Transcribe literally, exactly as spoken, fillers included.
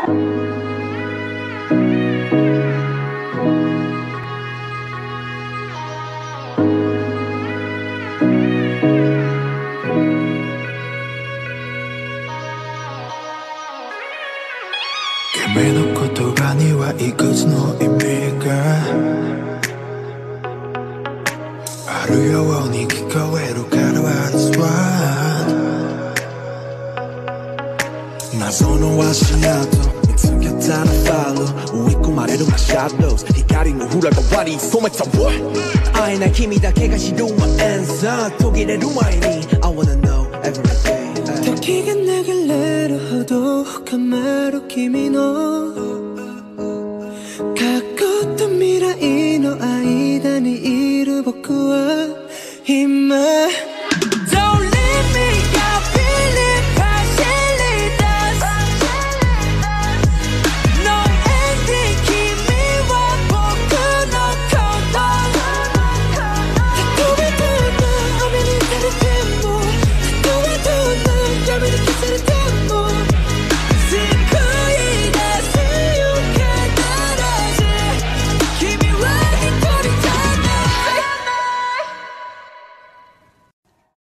君の言葉にはいくつの意味があるように聞こえるから That's right 謎の足跡見つけたらファロー追い込まれるマシャドウ光の裏側に染めた What 会えない君だけが知る My answer 途切れる前に I wanna know every day 時が流れるほど深まる君の過去と未来